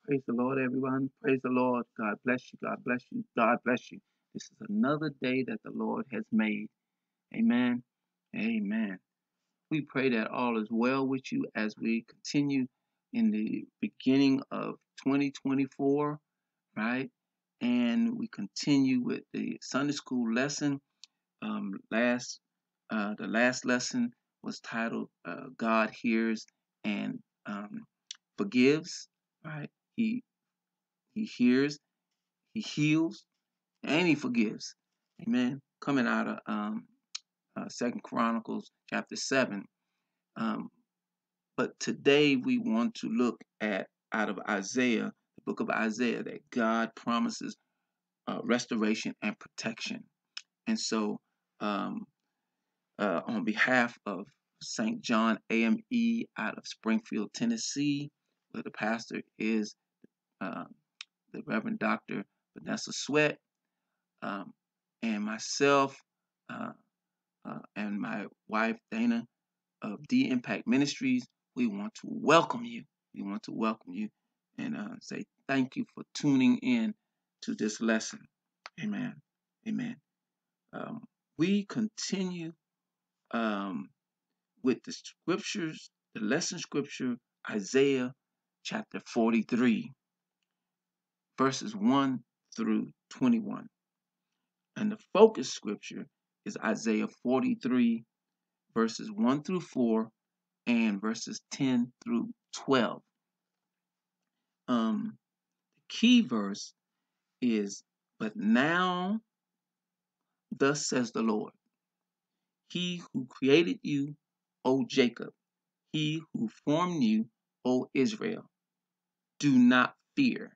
Praise the Lord, everyone. Praise the Lord. God bless you. God bless you. God bless you. This is another day that the Lord has made. Amen. Amen. We pray that all is well with you as we continue in the beginning of 2024, right? And we continue with the Sunday school lesson. The last lesson was titled "God Hears and Forgives." Right? He hears, he heals, and he forgives. Amen. Coming out of Second Chronicles chapter 7. Um, but today we want to look at out of Isaiah, the book of Isaiah, that God promises restoration and protection. And so, um, on behalf of St. John AME out of Springfield, Tennessee, where the pastor is uh, the Reverend Dr. Vanessa Sweat, um, and myself uh, and my wife Dana of D Impact Ministries, we want to welcome you. We want to welcome you and say thank you for tuning in to this lesson. Amen. Amen. Um, we continue um, with the scriptures, the lesson scripture, Isaiah chapter 43, verses 1 through 21. And the focus scripture is Isaiah 43, verses 1 through 4 and verses 10 through 12. The key verse is, "But now, thus says the Lord, He who created you, O Jacob, He who formed you, O Israel, do not fear,"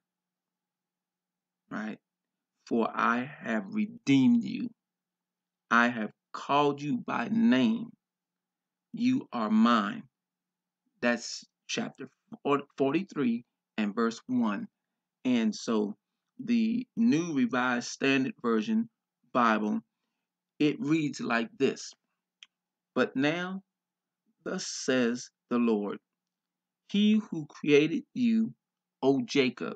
right? "For I have redeemed you. I have called you by name. You are mine." That's chapter 43 and verse 1. And so the New Revised Standard Version Bible, it reads like this: "But now, thus says the Lord, He who created you, O Jacob,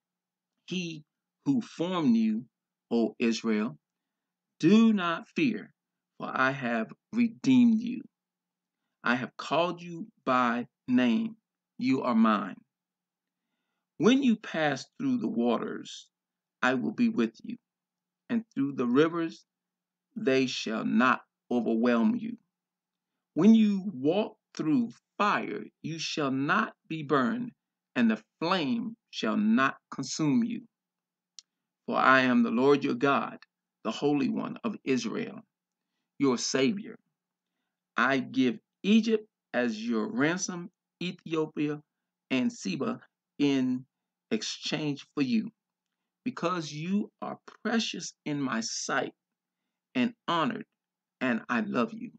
He who formed you, O Israel, do not fear, for I have redeemed you. I have called you by name. You are mine. When you pass through the waters, I will be with you, and through the rivers, they shall not overwhelm you. When you walk through fire, you shall not be burned, and the flame shall not consume you. For I am the Lord your God, the Holy One of Israel, your Savior. I give Egypt as your ransom, Ethiopia and Seba in exchange for you, because you are precious in my sight and honored, and I love you.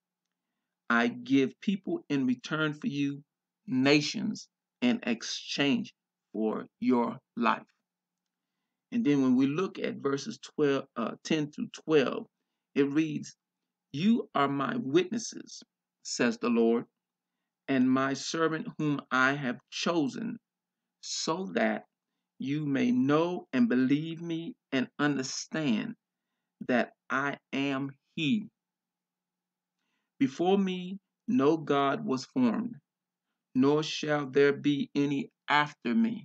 I give people in return for you, nations in exchange for your life." And then when we look at verses 10 through 12, it reads, "You are my witnesses, says the Lord, and my servant whom I have chosen, so that you may know and believe me and understand that I am He. Before me no God was formed, nor shall there be any after me.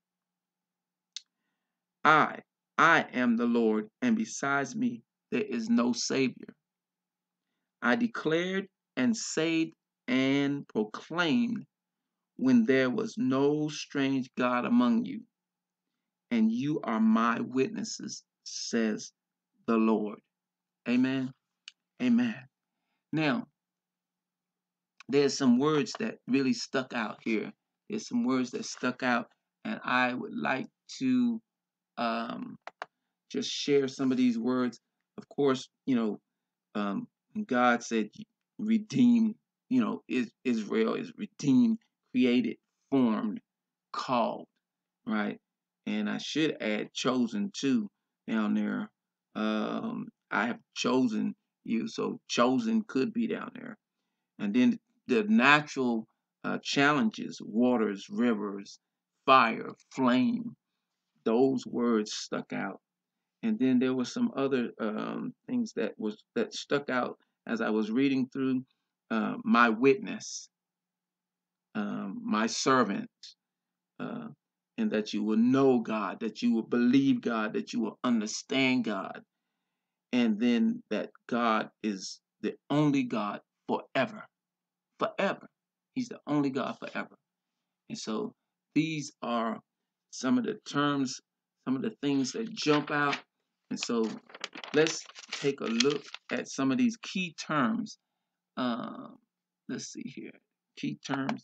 I, I am the Lord, and besides me there is no Savior. I declared and saved and proclaimed when there was no strange God among you, and you are my witnesses, says the Lord." Amen. Amen. Now, there's some words that really stuck out here. There's some words that stuck out, and I would like to um, just share some of these words. Of course, God said, redeemed, Israel is redeemed, created, formed, called, right? And I should add chosen too down there. I have chosen you, so chosen could be down there. And then the natural challenges: waters, rivers, fire, flame. Those words stuck out. And then there were some other things that stuck out as I was reading through. My witness, my servant, uh, and that you will know God, that you will believe God, that you will understand God, and then that God is the only God forever, forever. He's the only God forever. And so these are some of the terms, some of the things that jump out. And so let's take a look at some of these key terms. Let's see here. Key terms.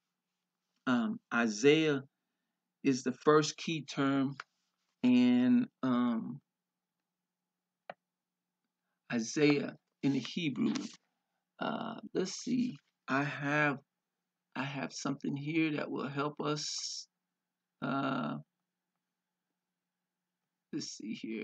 Isaiah is the first key term, and Isaiah in the Hebrew. Let's see. I have something here that will help us. Let's see here.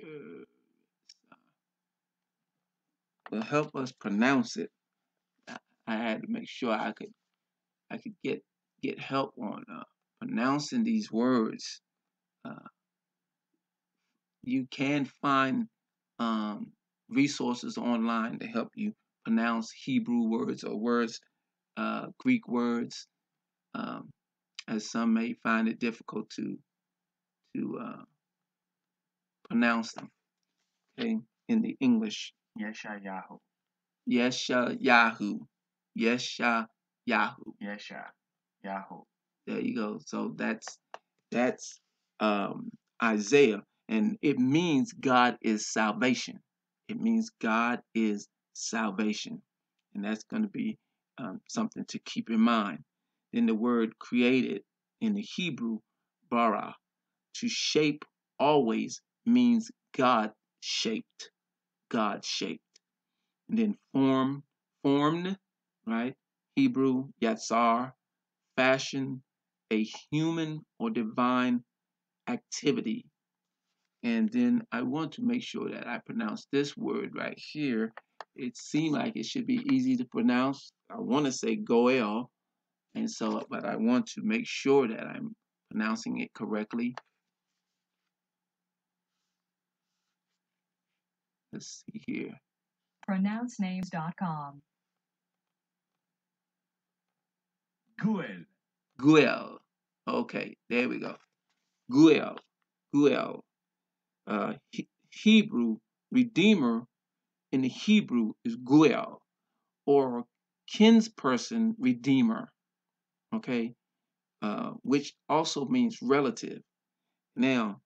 Will help us pronounce it. I had to make sure I could get help on pronouncing these words. Uh, you can find um, resources online to help you pronounce Hebrew words or words, Greek words, um, as some may find it difficult to pronounce them. Okay, in the English. Yeshayahu. Yeshayahu. Yeshayahu. Yeshayahu. There you go. So that's Isaiah, and it means God is salvation. It means God is salvation, and that's going to be something to keep in mind. Then the word created in the Hebrew, bara, to shape always means God shaped. God shaped. And then formed, right? Hebrew, yatsar, fashion, a human or divine activity. And then I want to make sure that I pronounce this word right here. It seemed like it should be easy to pronounce. I want to say Goel, and so, but I want to make sure that I'm pronouncing it correctly. Let's see here. Pronouncenames.com. Guel. Guel. Okay, there we go. Guel. Guel. Hebrew redeemer in the Hebrew is Guel, or kinsperson redeemer. Okay, which also means relative. Now,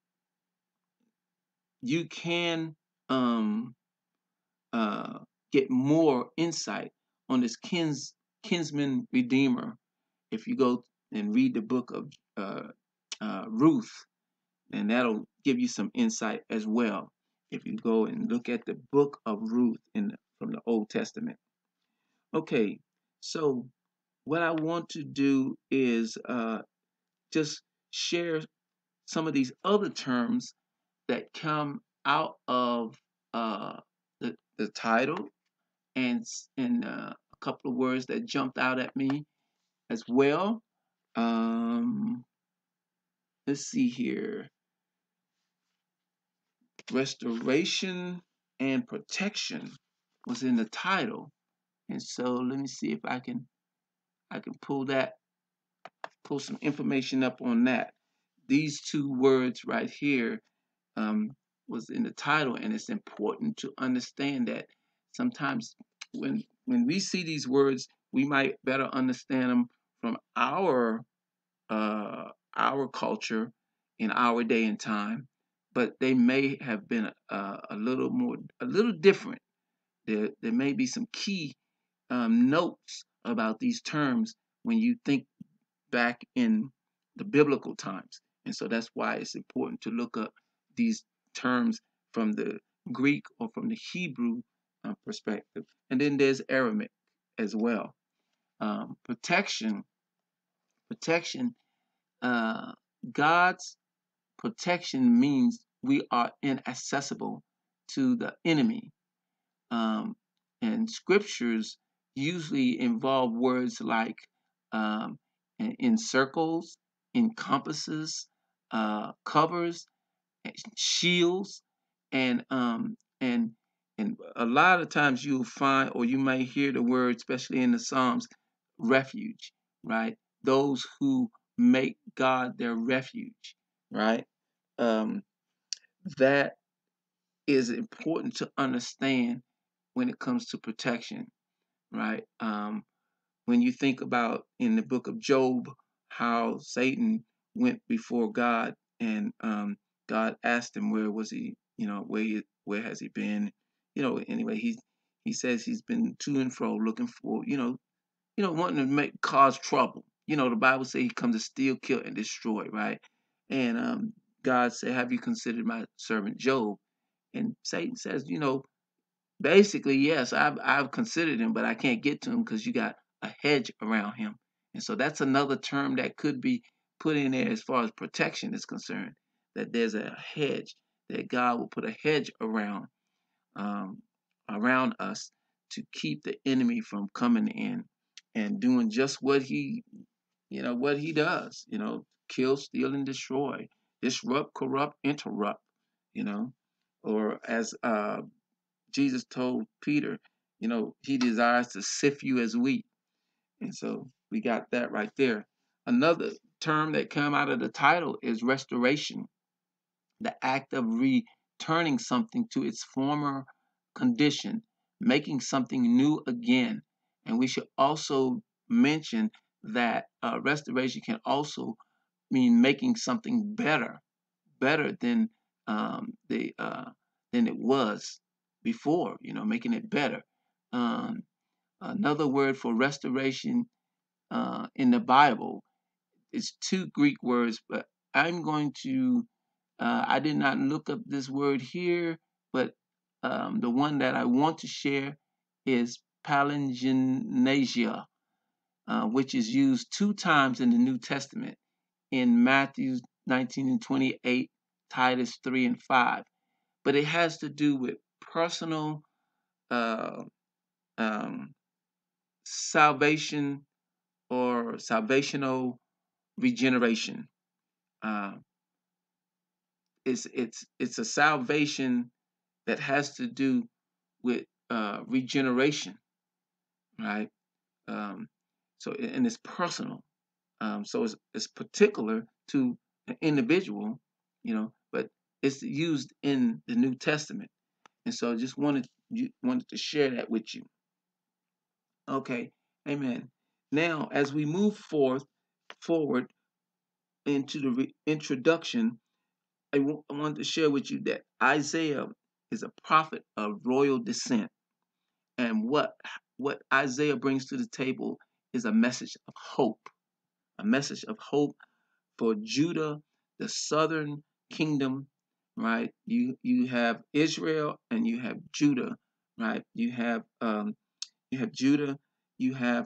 you can um, uh, get more insight on this kinsman redeemer if you go and read the book of Ruth, and that'll give you some insight as well. If you go and look at the book of Ruth from the Old Testament. Okay, so what I want to do is just share some of these other terms that come out of uh, the title, and a couple of words that jumped out at me as well. Um, let's see here. Restoration and protection was in the title, and so let me see if I can pull some information up on that. These two words right here um, was in the title, and it's important to understand that sometimes when we see these words, we might better understand them from our culture in our day and time, but they may have been a little different. There may be some key notes about these terms when you think back in the biblical times. And so that's why it's important to look up these terms from the Greek or from the Hebrew perspective. And then there's Aramaic as well. Protection, uh, God's protection means we are inaccessible to the enemy. Um, and scriptures usually involve words like um, in circles, encompasses, covers, shields, and and and a lot of times you'll find, or you might hear the word, especially in the Psalms, refuge, right? Those who make God their refuge, right? Um, that is important to understand when it comes to protection, right? When you think about in the book of Job, how Satan went before God and God asked him where was he, where has he been, anyway he says he's been to and fro looking for, wanting to make cause trouble. The Bible says he comes to steal, kill, and destroy, right? And God said, "Have you considered my servant Job?" And Satan says, basically, yes, I've considered him, but I can't get to him because you got a hedge around him. And so that's another term that could be put in there as far as protection is concerned. That there's a hedge, that God will put a hedge um, around us to keep the enemy from coming in and doing just what he does. Kill, steal, and destroy, disrupt, corrupt, interrupt. You know, or as Jesus told Peter, he desires to sift you as wheat. And so we got that right there. Another term that come out of the title is restoration, the act of returning something to its former condition, making something new again. And we should also mention that restoration can also mean making something better the than it was before. Making it better. Um, Another word for restoration in the Bible is two Greek words, but I'm going to. I did not look up this word here, but the one that I want to share is palingenesia, which is used two times in the New Testament in Matthew 19 and 28, Titus 3 and 5. But it has to do with personal uh, um, salvation or salvational regeneration. Uh, it's a salvation that has to do with regeneration, right? Um, and it's personal. So it's particular to an individual, but it's used in the New Testament. And so I just wanted to share that with you. Okay, amen. Now, as we move forward into the introduction, I wanted to share with you that Isaiah is a prophet of royal descent, and what Isaiah brings to the table is a message of hope for Judah, the southern kingdom, right? You have Israel and you have Judah, right? You have Judah, you have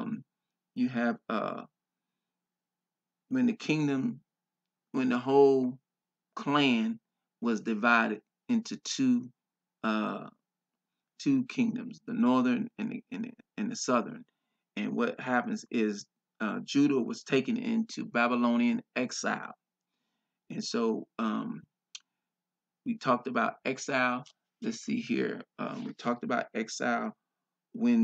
when the kingdom, when the whole clan was divided into uh two kingdoms, the northern and the southern. And what happens is Judah was taken into Babylonian exile. And so we talked about exile. Let's see here. We talked about exile when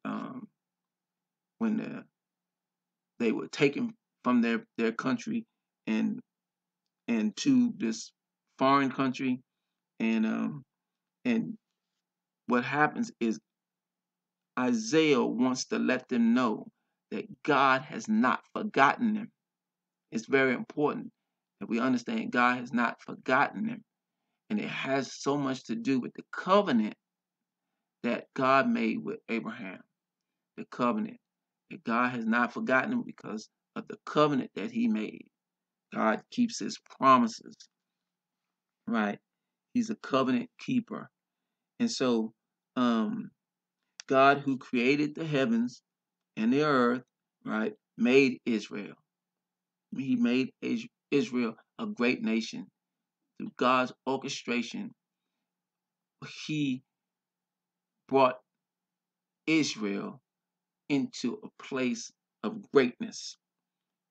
the they were taken from their country and to this foreign country. And um and what happens is Isaiah wants to let them know that God has not forgotten them. It's very important that we understand God has not forgotten them. And it has so much to do with the covenant that God made with Abraham. The covenant that God has not forgotten them because of the covenant that he made. God keeps his promises, right? He's a covenant keeper. And so God, who created the heavens and the earth, right, made Israel. He made Israel a great nation. Through God's orchestration, he brought Israel into a place of greatness.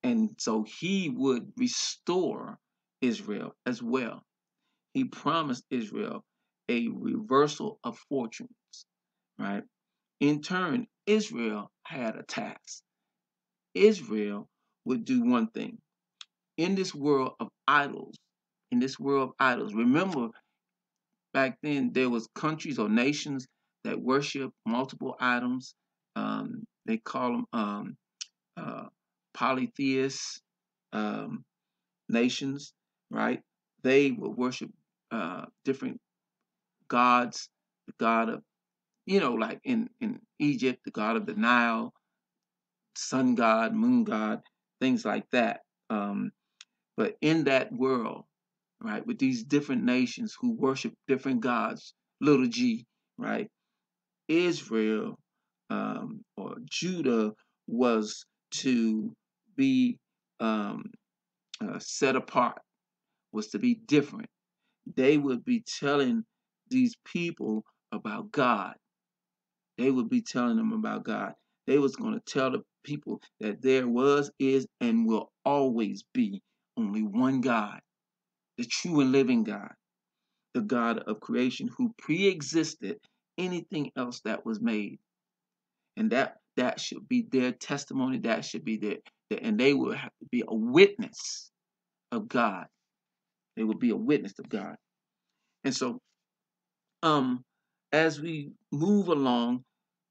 And so he would restore Israel as well. He promised Israel a reversal of fortunes, right? In turn, Israel had a task. Israel would do one thing. In this world of idols, remember back then there was countries or nations that worship multiple items. They call them uh, polytheist um, nations, right? They would worship different gods, the god of, like in Egypt, the god of the Nile, sun god, moon god, things like that. But in that world, right, with these different nations who worship different gods, little g, right, Israel or Judah was to be um, set apart, was to be different. They would be telling these people about God. They would be telling them about God. They was going to tell the people that there was, is, and will always be only one God, the true and living God, the God of creation who pre-existed anything else that was made. And that should be their testimony. That should be and they will have to be a witness of God. They will be a witness of God. And so, um, as we move along,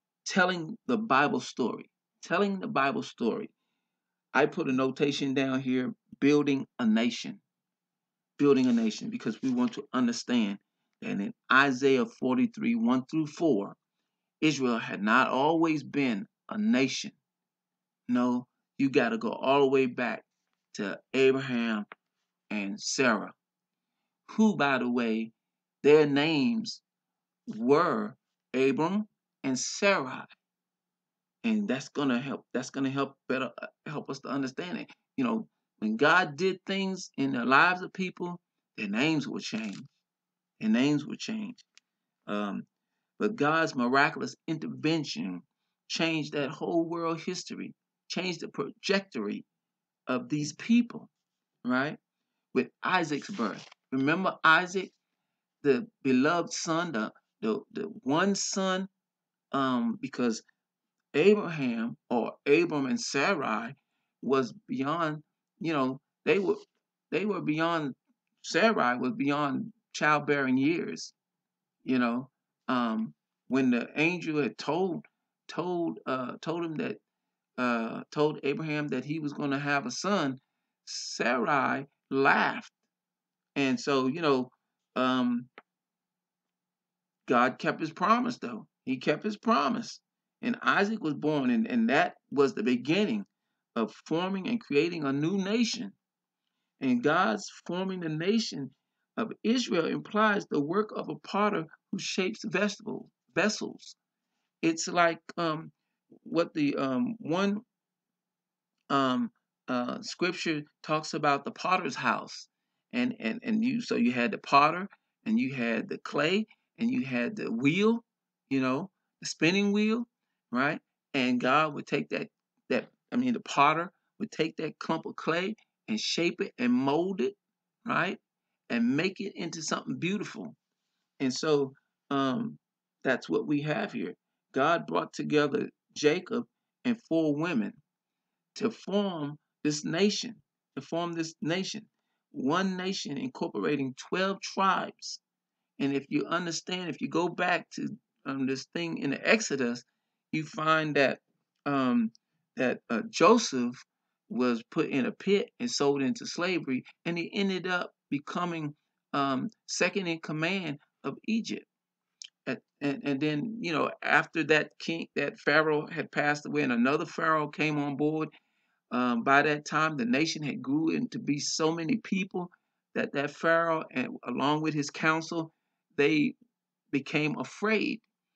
telling the Bible story, I put a notation down here: building a nation, because we want to understand that in Isaiah 43, 1 through 4, Israel had not always been a nation. No, you got to go all the way back to Abraham and Sarah, who, by the way, their names were Abram and Sarai. And that's gonna help. That's gonna help better help us to understand it. When God did things in the lives of people, their names will change. Their names will change. Um, but God's miraculous intervention changed that whole world history, changed the trajectory of these people, right? With Isaac's birth. Remember Isaac, the beloved son, the one son, because Abraham or Abram and Sarai was beyond, you know, they were beyond. Sarai was beyond childbearing years, you know. When the angel had told him that told Abraham that he was going to have a son, Sarai laughed. And so, um, God kept his promise, though. He kept his promise. And Isaac was born, and that was the beginning of forming and creating a new nation. And God's forming the nation of Israel implies the work of a potter who shapes vessels. It's like what the one um, scripture talks about, the potter's house, and you had the potter, and you had the clay, and you had the wheel, the spinning wheel, right? And God would take the potter would take that clump of clay and shape it and mold it, right, and make it into something beautiful. And so that's what we have here. God brought together Jacob and four women to form this nation, one nation incorporating 12 tribes. And if you go back to this thing in the Exodus, you find that Joseph was put in a pit and sold into slavery, and he ended up becoming second in command of Egypt. And then, after that Pharaoh had passed away, and another Pharaoh came on board. By that time, the nation had grew into be so many people that Pharaoh, and along with his council, they became afraid.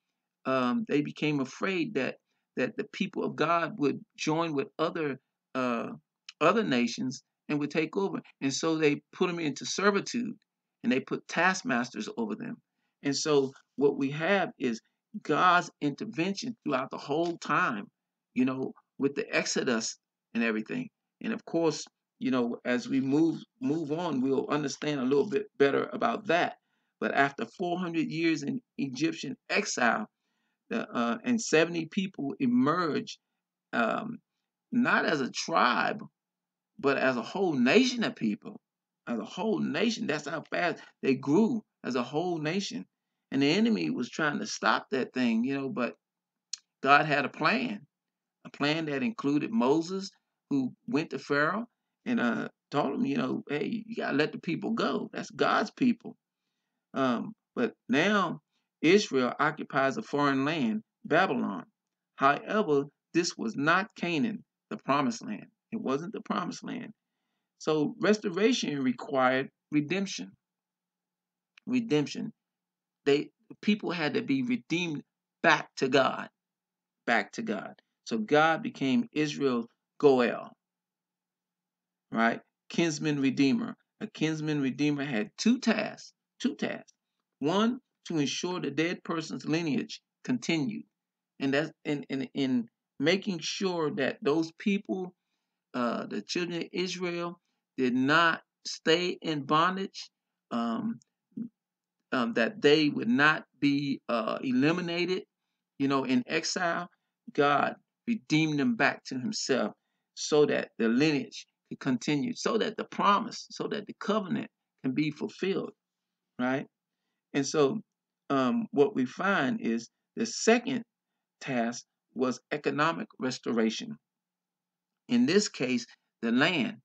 That the people of God would join with uh, other nations and would take over, and so they put them into servitude, and they put taskmasters over them. And so what we have is God's intervention throughout the whole time, with the Exodus and everything. And of course, as we move on, we'll understand a little bit better about that. But after 400 years in Egyptian exile, and 70 people emerged, um, not as a tribe, but as a whole nation of people, as a whole nation. That's how fast they grew as a whole nation. And the enemy was trying to stop that thing, but God had a plan that included Moses, who went to Pharaoh and told him, hey, you got to let the people go. That's God's people. But now Israel occupies a foreign land, Babylon. However, this was not Canaan, the promised land. It wasn't the promised land. So restoration required redemption. Redemption. They People had to be redeemed back to God, back to God. So God became Israel's Goel, right? Kinsman redeemer. A kinsman redeemer had two tasks. Two tasks. One, to ensure the dead person's lineage continued, and that's in making sure that those people, the children of Israel, did not stay in bondage, um, that they would not be eliminated, in exile. God redeemed them back to Himself so that the lineage could continue, so that the promise, so that the covenant can be fulfilled, right? And so, what we find is the second task was economic restoration. In this case, the land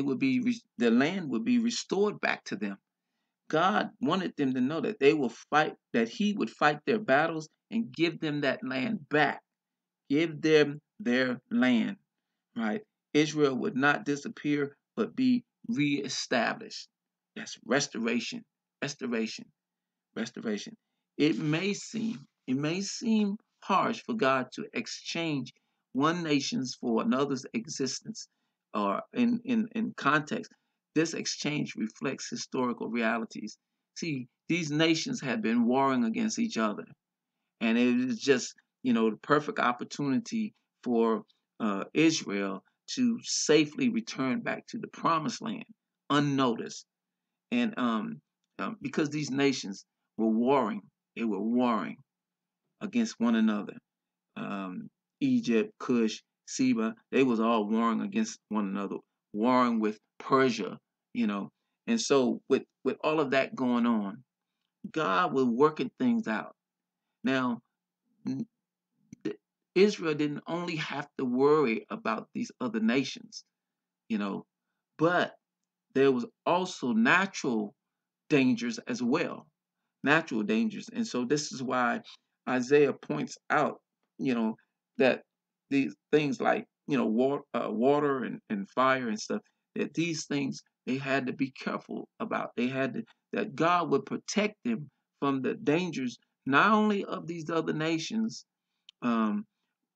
the land would be restored back to them. God wanted them to know that they will fight, that He would fight their battles and give them that land back. Give them their land, right? Israel would not disappear, but be reestablished. That's restoration, restoration, restoration. It may seem harsh for God to exchange one nation's for another's existence, or in context. This exchange reflects historical realities. See, these nations had been warring against each other, and it was just the perfect opportunity for Israel to safely return back to the promised land unnoticed. And because these nations were warring, they were warring against one another. Um, Egypt, Cush, Seba, they was all warring against one another, warring with Persia, you know. And so with all of that going on, God was working things out. Now, n- Israel didn't only have to worry about these other nations, you know, but there was also natural dangers as well, natural dangers. And so this is why Isaiah points out, that these things like, water and fire and stuff, that these things they had to be careful about. That God would protect them from the dangers, not only of these other nations, um,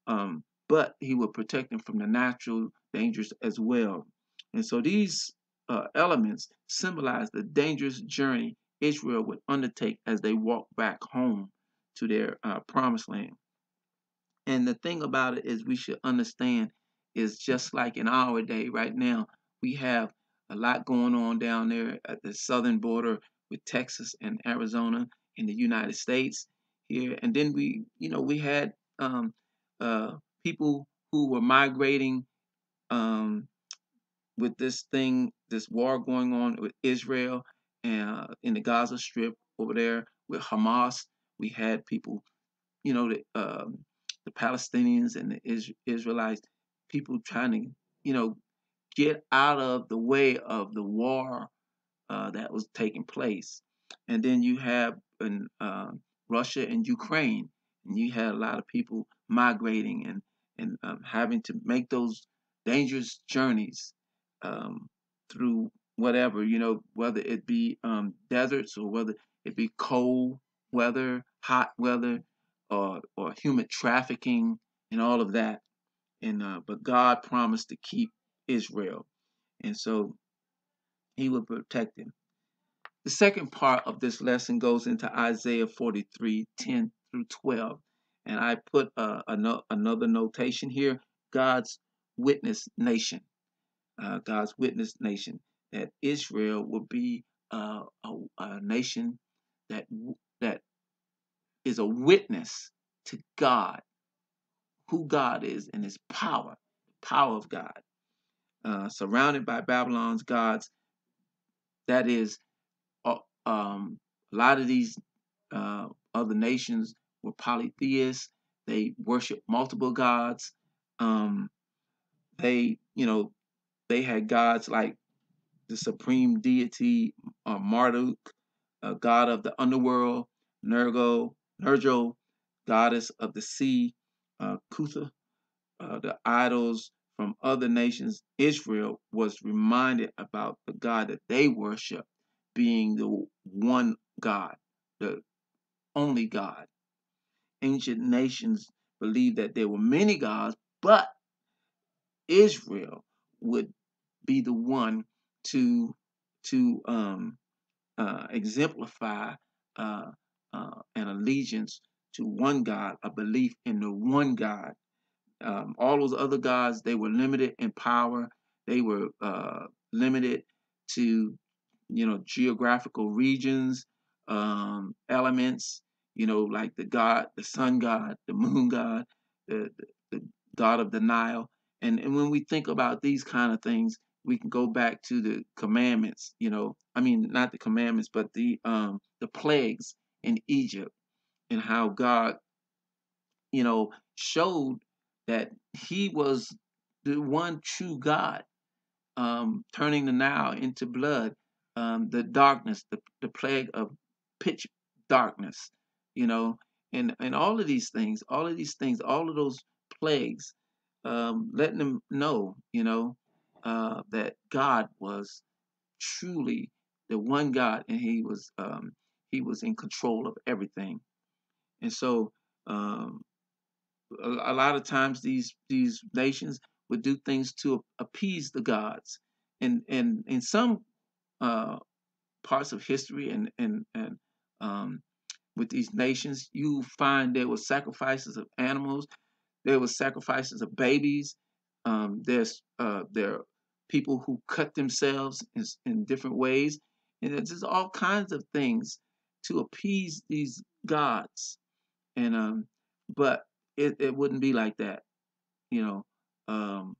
but He would protect them from the natural dangers as well. And so these elements symbolize the dangerous journey Israel would undertake as they walked back home to their promised land. And the thing about it is, we should understand, is just like in our day right now, we have a lot going on down there at the southern border with Texas and Arizona in the United States here. And then we had um, uh, people who were migrating, um, with this war going on with Israel and in the Gaza Strip over there with Hamas. We had people, the Palestinians and the Israelites, people trying to, get out of the way of the war that was taking place. And then you have in Russia and Ukraine, and you had a lot of people migrating and having to make those dangerous journeys um, through whatever, whether it be deserts or whether it be cold weather, hot weather, or human trafficking and all of that. And but God promised to keep Israel, and so He would protect them. The second part of this lesson goes into Isaiah 43:10 through 12. And I put another notation here: God's witness nation. God's witness nation, that Israel would be a nation that is a witness to God, who God is and His power, the power of God. Surrounded by Babylon's gods, that is, a lot of these other nations were polytheists. They worship multiple gods. Um, they had gods like the supreme deity Marduk, god of the underworld, Nergal, goddess of the sea, Kutha, the idols from other nations. Israel was reminded about the God that they worship being the one God, the only God. Ancient nations believed that there were many gods, but Israel would be the one to to exemplify an allegiance to one God, a belief in the one God. All those other gods, they were limited in power. They were limited to, geographical regions, elements, like the God, the sun God, the moon God, the God of the Nile. And when we think about these kind of things, we can go back to the commandments, I mean, not the commandments, but the plagues in Egypt, and how God, showed that He was the one true God, turning the Nile into blood, the darkness, the plague of pitch darkness, you know, and all of those plagues, letting them know, that God was truly the one God, and He was in control of everything. And so, um, a lot of times these nations would do things to appease the gods, and in some uh, parts of history, and um, with these nations, you find there were sacrifices of animals, there were sacrifices of babies. There are people who cut themselves in different ways, and there's just all kinds of things to appease these gods. And but it wouldn't be like that, you know. Um,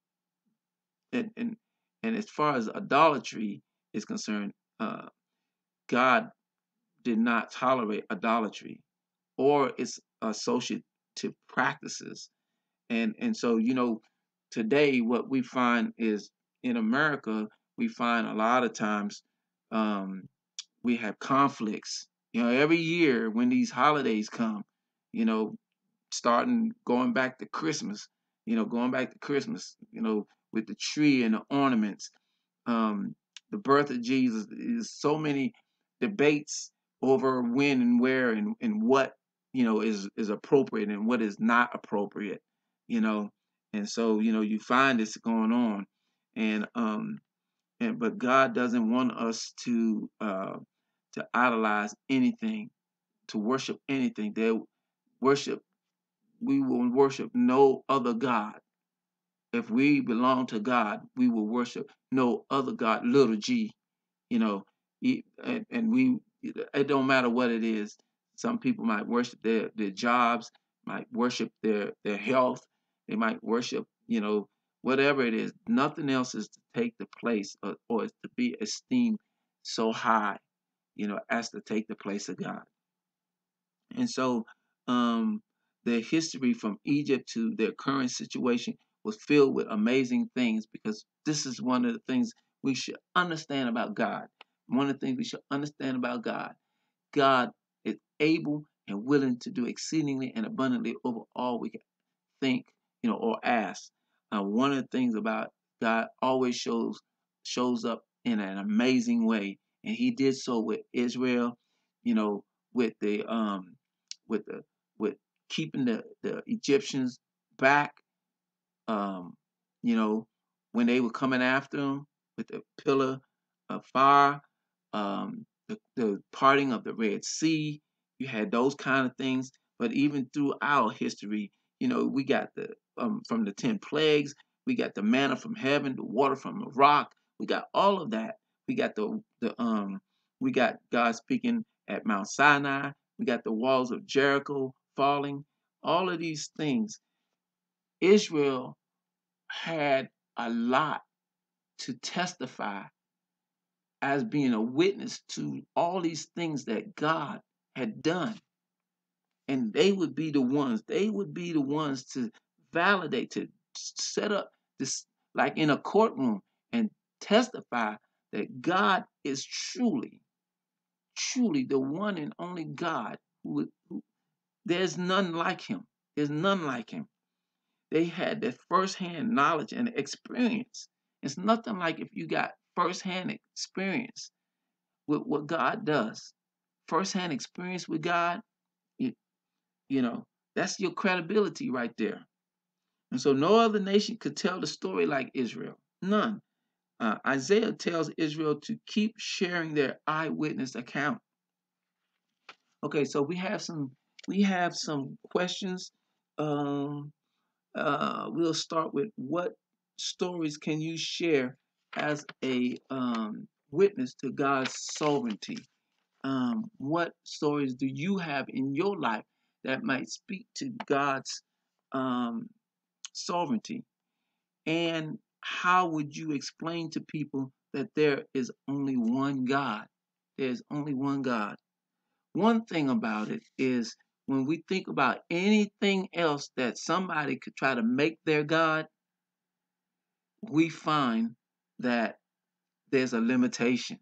and and and as far as idolatry is concerned, God did not tolerate idolatry or its associated practices. And so, today what we find is, in America, we find a lot of times, um, we have conflicts. Every year when these holidays come, you know, starting going back to Christmas, with the tree and the ornaments, um, the birth of Jesus. Is so many debates over when and where and what, is appropriate and what is not appropriate, you know. And so, you find this going on, and but God doesn't want us to idolize anything, to worship anything. Worship we will worship no other God. If we belong to God, we will worship no other God, little g, you know. And it don't matter what it is. Some people might worship their jobs, might worship their health, they might worship, whatever it is. Nothing else is to take the place, or is to be esteemed so high, as to take the place of God. And so, their history from Egypt to their current situation was filled with amazing things, because this is one of the things we should understand about God. One of the things we should understand about God: God is able and willing to do exceedingly and abundantly over all we can think, or ask. One of the things about God, always shows up in an amazing way, and He did so with Israel, you know, with the with the with keeping the Egyptians back, um, you know, when they were coming after them with the pillar of fire, the parting of the Red Sea. You had those kind of things. But even through our history, we got from the 10 plagues, We got the manna from heaven, the water from the rock. We got all of that. We got we got God speaking at Mount Sinai. We got the walls of Jericho falling. All of these things. Israel had a lot to testify as being a witness to all these things that God had done. And they would be the ones to validate, to set up this, like in a courtroom, and testify that God is truly, truly the one and only God who there's none like him. There's none like him. They had that firsthand knowledge and experience. It's nothing like if you got firsthand experience with what God does. Firsthand experience with God, you, you know, that's your credibility right there. And so no other nation could tell the story like Israel. None. Isaiah tells Israel to keep sharing their eyewitness account. Okay, so we have some questions. Um, we'll start with, what stories can you share as a witness to God's sovereignty? What stories do you have in your life that might speak to God's um, sovereignty? And how would you explain to people that there is only one God? There's only one God. One thing about it is, when we think about anything else that somebody could try to make their God, we find that there's a limitation.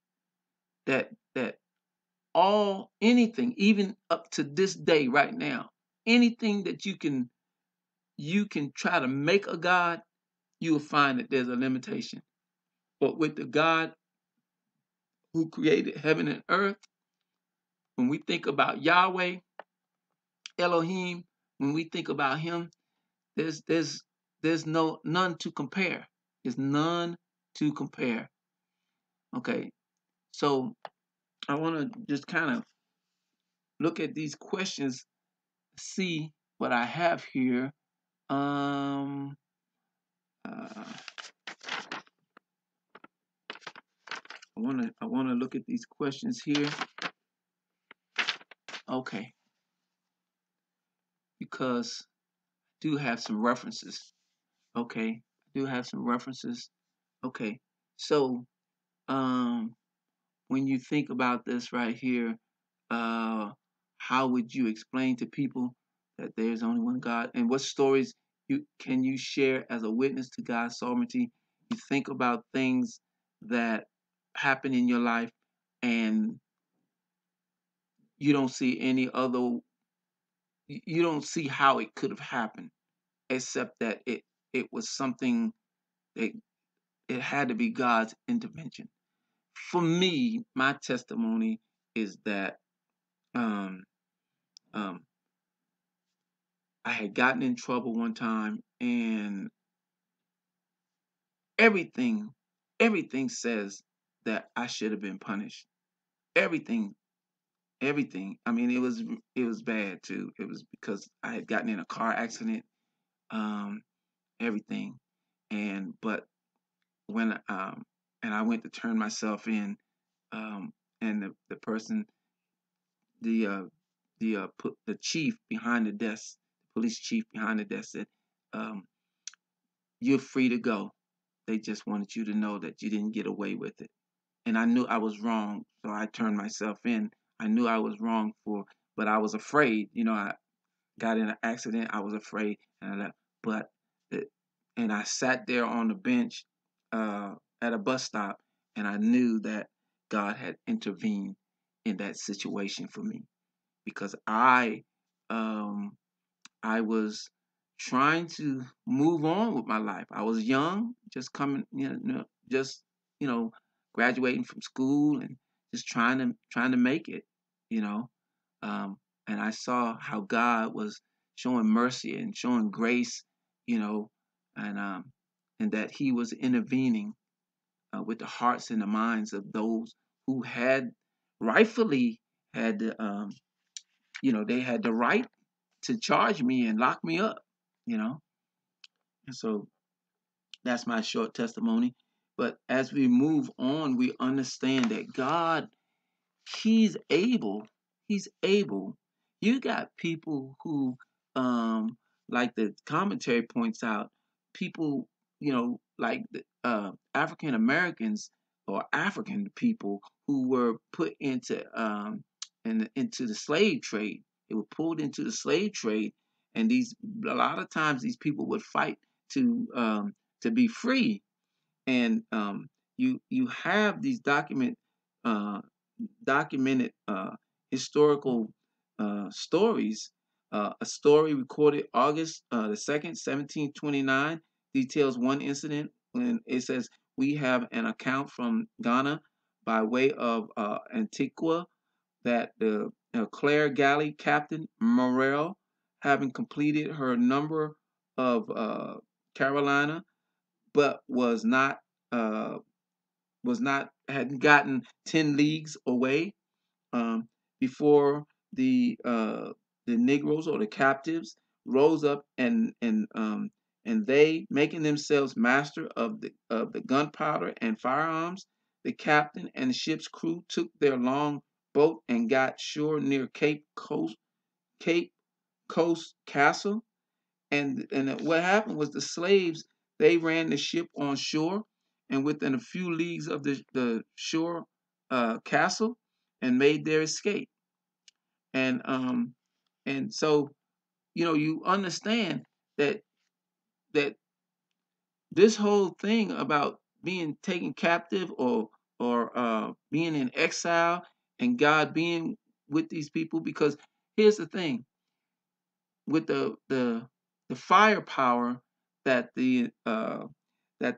That anything, even up to this day right now, anything that you can try to make a God, you will find that there's a limitation. But with the God who created heaven and earth, when we think about Yahweh, Elohim, when we think about him, there's there's there's none to compare. There's none to compare. Okay, so I want to just kind of look at these questions, see what I have here. Um, uh, I wanna look at these questions here. Okay, because I do have some references. Okay, I do have some references. Okay, so um, when you think about this right here, uh, how would you explain to people that there's only one God? And what stories you share as a witness to God's sovereignty? You think about things that happen in your life, and you don't see any other. You don't see how it could have happened, except that it was something that it had to be God's intervention. For me, my testimony is that um, um, I had gotten in trouble one time, and everything, everything says that I should have been punished. Everything, everything. I mean, it was bad too. It was because I had gotten in a car accident. Um, everything, but when and I went to turn myself in, um, and the person, the the chief behind the desk, the police chief behind the desk said, um, "You're free to go. They just wanted you to know that you didn't get away with it." And I knew I was wrong, so I turned myself in. I knew I was wrong but I was afraid. I got in an accident. I was afraid, and I left. But it, and I sat there on the bench uh, at a bus stop, and I knew that God had intervened in that situation for me, because um, I was trying to move on with my life. I was young, just coming, just you know, graduating from school, and just trying to make it, you know. Um, and I saw how God was showing mercy and showing grace, you know, and um, and that He was intervening with the hearts and the minds of those who had rightfully had they had the right to charge me and lock me up, you know. And so That's my short testimony. But as we move on, we understand that God, He's able. He's able. You got people who, like the commentary points out, people, like the African Americans or African people who were put into the slave trade. They were pulled into the slave trade, and a lot of times these people would fight to be free. And you have these uh, documented historical stories. A story recorded August the 2nd, 1729, details one incident when it says, we have an account from Ghana by way of Antigua that the Clare Galley Captain Morel, having completed her number of Carolina, but uh, hadn't gotten 10 leagues away um, before the Negroes or the captives rose up and they, making themselves master of the gunpowder and firearms, the captain and the ship's crew took their long boat and got shore near Cape Coast Castle. And what happened was the slaves, they ran the ship on shore, and within a few leagues of the shore castle, and made their escape. And so you understand that that this whole thing about being taken captive or being in exile, and God being with these people, because here's the thing with the firepower that that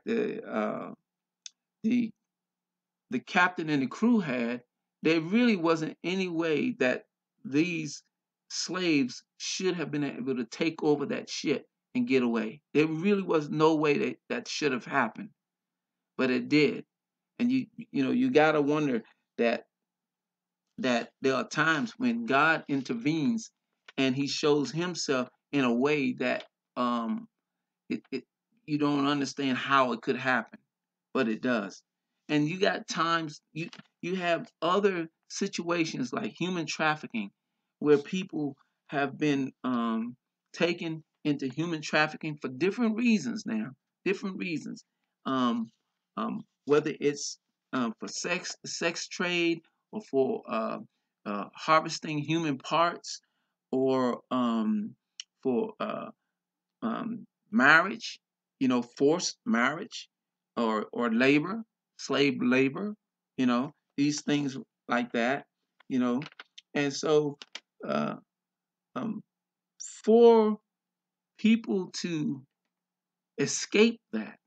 the the captain and the crew had, there really wasn't any way that these slaves should have been able to take over that ship and get away. There really was no way that should have happened, but it did. And you got to wonder that there are times when God intervenes and he shows himself in a way that um it you don't understand how it could happen, but it does. And you got times you have other situations like human trafficking, where people have been taken into human trafficking for different reasons now, different reasons. Whether it's for sex trade, or for harvesting human parts, or for marriage, forced marriage, or labor, slave labor, these things like that, you know. And so, uh, um, for people to escape that,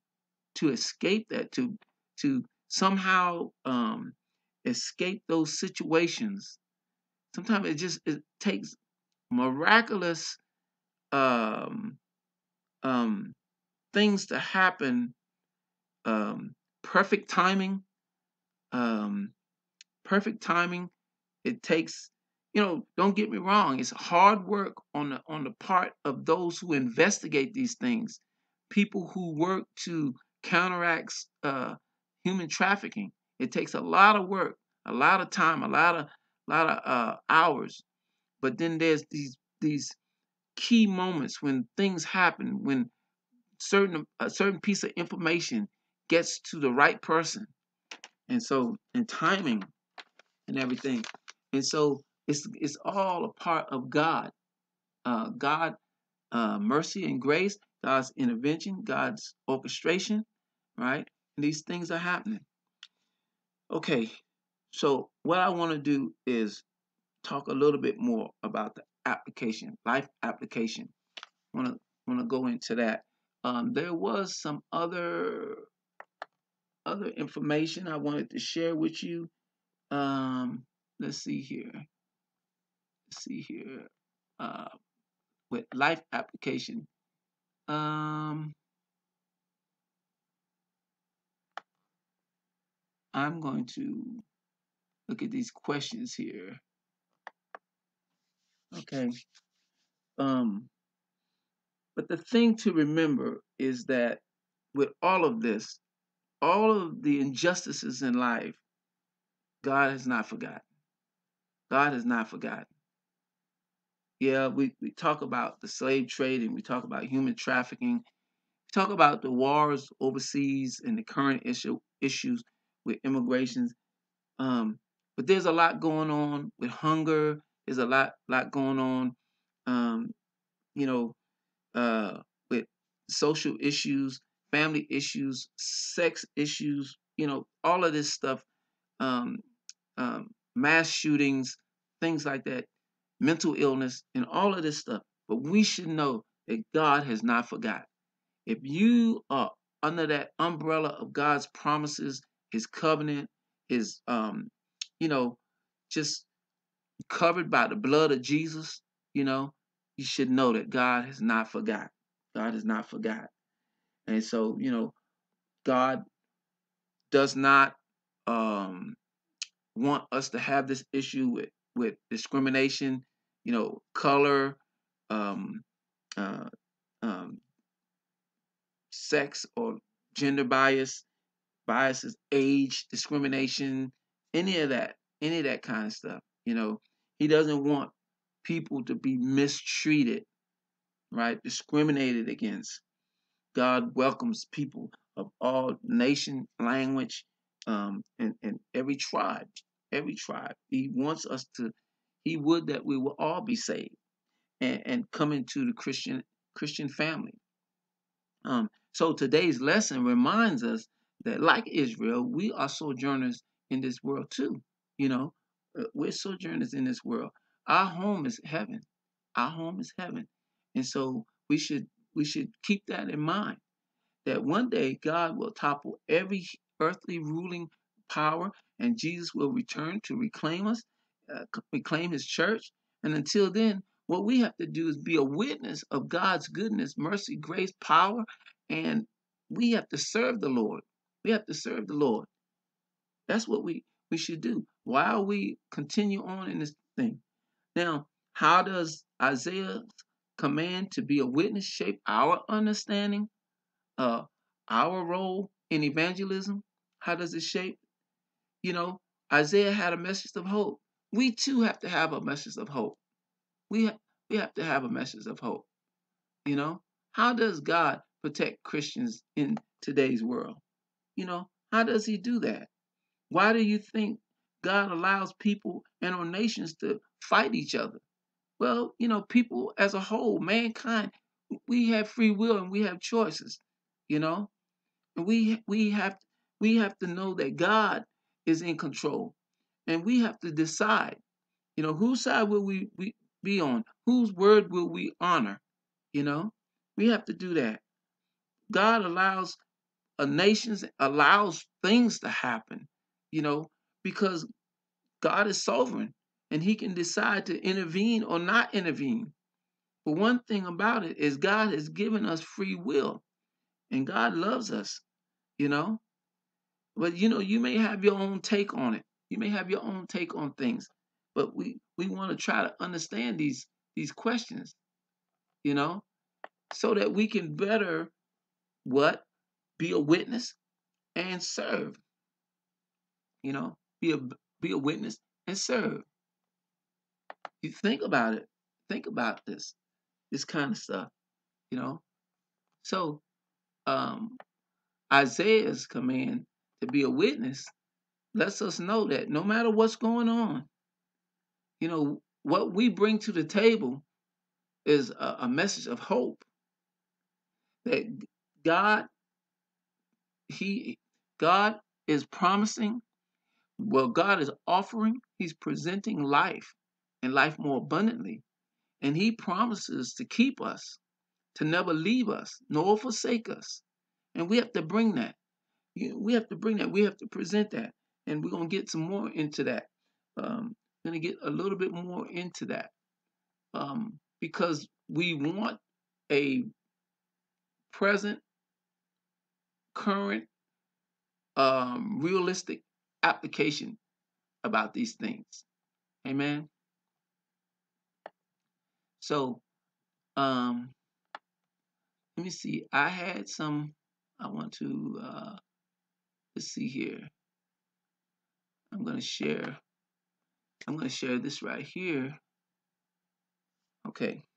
to somehow escape those situations, sometimes it takes miraculous um, um, things to happen, um, perfect timing, um, perfect timing. It takes, don't get me wrong, it's hard work on the part of those who investigate these things, people who work to counteract human trafficking. It takes a lot of work, a lot of time, a lot of hours. But then there's these key moments when things happen, when a certain piece of information gets to the right person, and timing and everything. And so it's all a part of God, mercy and grace, God's intervention, God's orchestration, right? And these things are happening. Okay, so what I want to do is talk a little bit more about the application, life application. Want to go into that. There was some other information I wanted to share with you. Let's see here. Let's see here. Uh, with life application. Um, I'm going to look at these questions here. Okay. Um, but the thing to remember is that with all of this, all of the injustices in life, God has not forgotten. God has not forgotten. Yeah, we talk about the slave trade and we talk about human trafficking. We talk about the wars overseas and the current issues with immigrations. Um, but there's a lot going on with hunger. There's a lot going on, um, you know, with social issues, family issues, sex issues. All of this stuff, um, mass shootings, things like that, mental illness, and all of this stuff. But we should know that God has not forgotten. If you are under that umbrella of God's promises, His covenant, His, you know, just covered by the blood of Jesus, you know, you should know that God has not forgotten. God has not forgotten. And so, God does not um, want us to have this issue with discrimination, color, um, uh, um, sex or gender biases, age discrimination, any of that kind of stuff. He doesn't want people to be mistreated, right? Discriminated against. God welcomes people of all nation, language, and every tribe. Every tribe. He wants us to. He would that we will all be saved and come into the Christian family. So today's lesson reminds us that, like Israel, we are sojourners in this world too. You know, we're sojourners in this world. Our home is heaven. Our home is heaven, and so we should keep that in mind, that one day God will topple every earthly ruling power and Jesus will return to reclaim us, reclaim his church. And until then, what we have to do is be a witness of God's goodness, mercy, grace, power, and we have to serve the Lord. We have to serve the Lord. That's what we should do while we continue on in this thing. Now, how does Isaiah's command to be a witness shape our understanding, uh, our role in evangelism? How does it shape? You know, Isaiah had a message of hope. We too have to have a message of hope. We have to have a message of hope. You know, how does God protect Christians in today's world? How does He do that? Why do you think God allows people and our nations to fight each other? Well, people as a whole, mankind, we have free will and we have choices. You know, and we have to know that God is in control, and we have to decide. Whose side will we be on? Whose word will we honor? You know, we have to do that. God allows things to happen. You know, because God is sovereign, and He can decide to intervene or not intervene. But one thing about it is God has given us free will, and God loves us. You know, But you may have your own take on it. You may have your own take on things. But we want to try to understand these questions, you know, so that we can better what? Be a witness and serve, you know, be a witness and serve. You think about it. Think about this kind of stuff, you know. So um Isaiah's command to be a witness lets us know that no matter what's going on, what we bring to the table is a message of hope that God, He, God is promising. Well, God is offering. He's presenting life and life more abundantly, and He promises to keep us, to never leave us nor forsake us. And we have to bring that. We have to bring that. We have to present that, and we're gonna get some more into that. We're gonna get a little bit more into that, because we want a present, current, realistic application about these things. Amen. So, let me see. I had some. I want to, let's see here. I'm going to share this right here. Okay.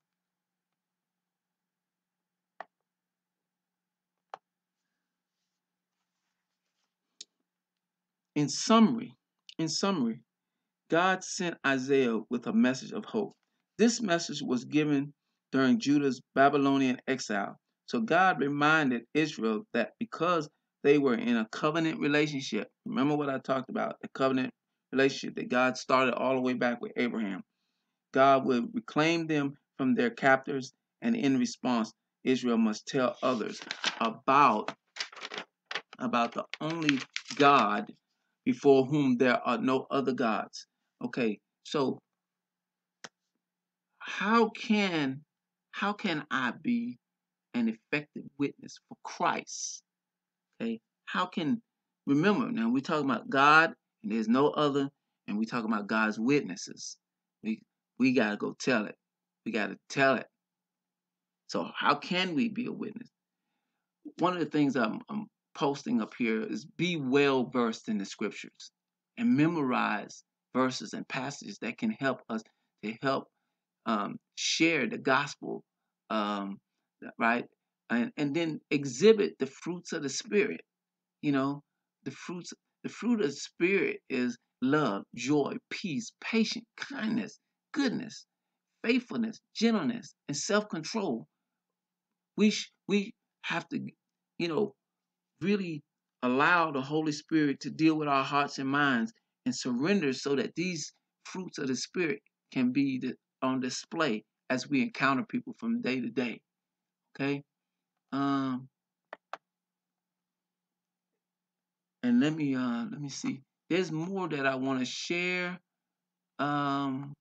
In summary, in summary, God sent Isaiah with a message of hope. This message was given during Judah's Babylonian exile. So God reminded Israel that because they were in a covenant relationship, remember what I talked about, the covenant relationship that God started all the way back with Abraham. God would reclaim them from their captors, and in response, Israel must tell others about the only God before whom there are no other gods. Okay, so how can I be an effective witness for Christ? Okay, how can, remember now we're talking about God and there's no other, and we're talking about God's witnesses. We gotta go tell it. We gotta tell it. So how can we be a witness? One of the things I'm posting up here is be well versed in the scriptures and memorize verses and passages that can help us to help share the gospel, um, right? And then exhibit the fruits of the spirit. You know, the fruits, the fruit of the spirit is love, joy, peace, patience, kindness, goodness, faithfulness, gentleness, and self-control. We have to, you know, really allow the Holy Spirit to deal with our hearts and minds and surrender so that these fruits of the Spirit can be on display as we encounter people from day to day. Okay. Um, and let me see. There's more that I want to share. Um,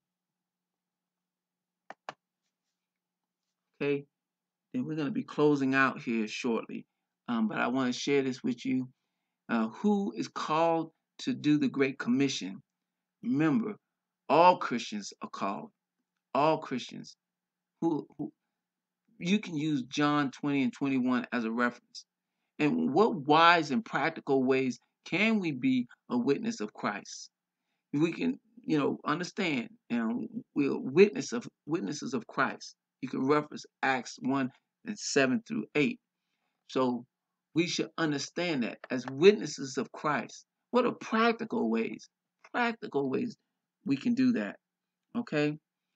okay. And we're going to be closing out here shortly. But I want to share this with you. Who is called to do the Great Commission? Remember, all Christians are called. All Christians. Who you can use John 20 and 21 as a reference. And what wise and practical ways can we be a witness of Christ? We can, understand, and we're witnesses of Christ. You can reference Acts 1 and 7 through 8. So we should understand that as witnesses of Christ. What are practical ways? Practical ways we can do that. Okay?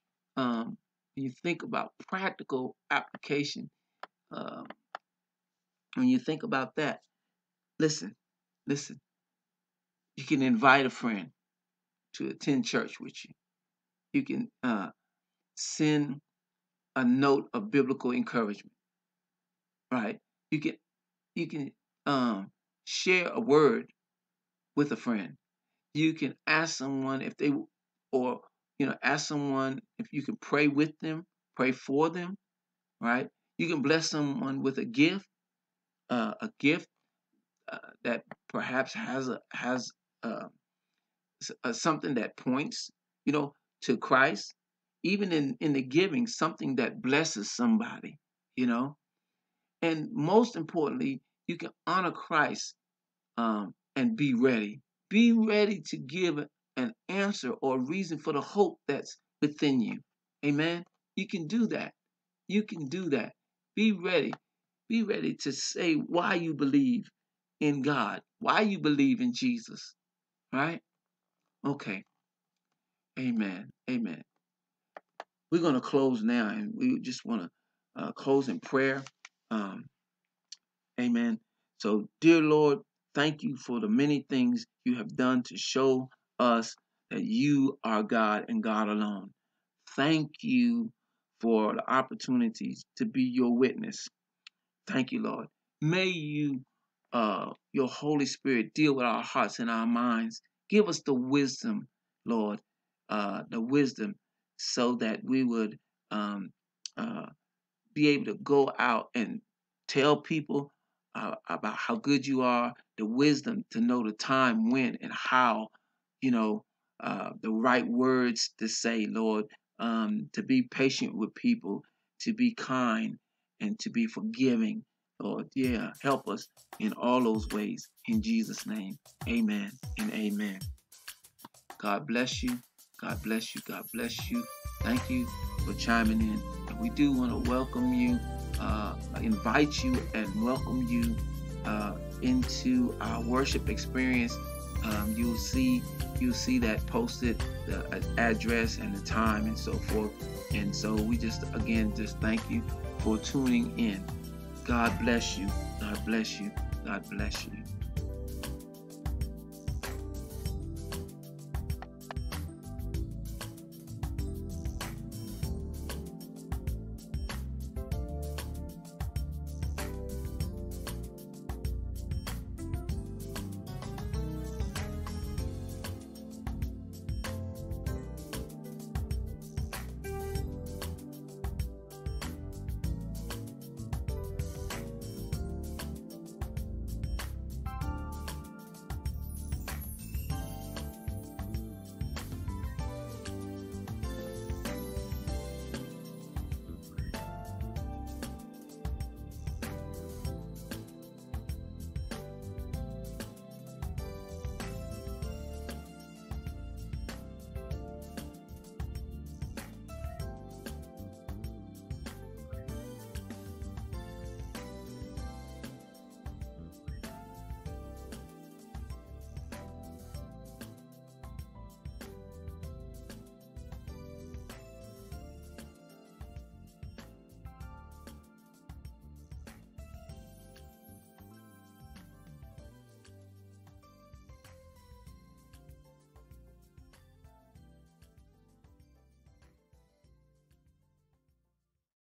You think about practical application, um, when you think about that, listen, listen. You can invite a friend to attend church with you. You can send a note of biblical encouragement, right? You can you can share a word with a friend. You can ask someone if they, or ask someone if you can pray with them, pray for them, right? You can bless someone with a gift that perhaps has uh, something that points, you know, to Christ. Even in the giving, something that blesses somebody, you know. And most importantly, you can honor Christ, and be ready. Be ready to give an answer or a reason for the hope that's within you. Amen. You can do that. You can do that. Be ready. Be ready to say why you believe in God, why you believe in Jesus. Right? Okay. Amen. Amen. We're going to close now, and we just want to close in prayer. Um, amen. So, dear Lord, thank you for the many things you have done to show us that you are God and God alone. Thank you for the opportunities to be your witness. Thank you, Lord. May your Holy Spirit deal with our hearts and our minds. Give us the wisdom, Lord, the wisdom so that we would um, uh, be able to go out and tell people about how good you are, the wisdom to know the time, when, and how, the right words to say, Lord, to be patient with people, to be kind, and to be forgiving. Lord, yeah, help us in all those ways. In Jesus' name, amen and amen. God bless you. God bless you. God bless you. Thank you for chiming in. And we do want to welcome you, invite you and welcome you into our worship experience. You'll see that posted, the address and the time and so forth. And so we just thank you for tuning in. God bless you. God bless you. God bless you.